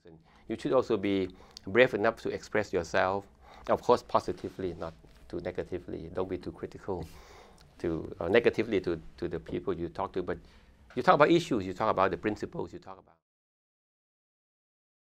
And you should also be brave enough to express yourself, of course, positively, not too negatively. Don't be too critical to negatively to the people you talk to. But you talk about issues, you talk about the principles, you talk about